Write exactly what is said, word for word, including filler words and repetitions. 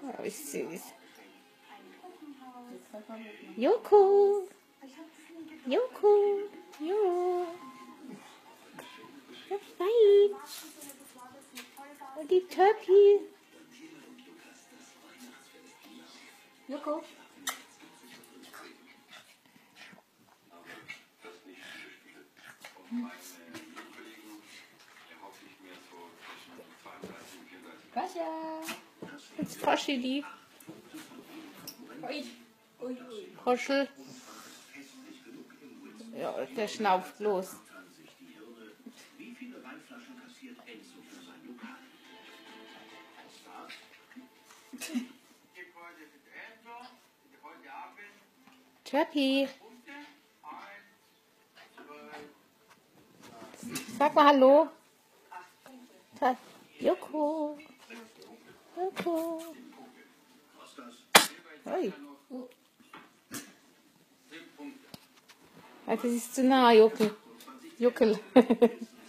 Oh, wie süß. Yoko. Yoko. Jo. Ja, fein. Und die Törpice. Yoko. Kasia. Jetzt Poschi die. Poschel. Ja, der schnauft bloß. Törpice. Sag mal Hallo. Yoko. Yoko. Oi. Also, das ist zu nah, Jockel. Jockel.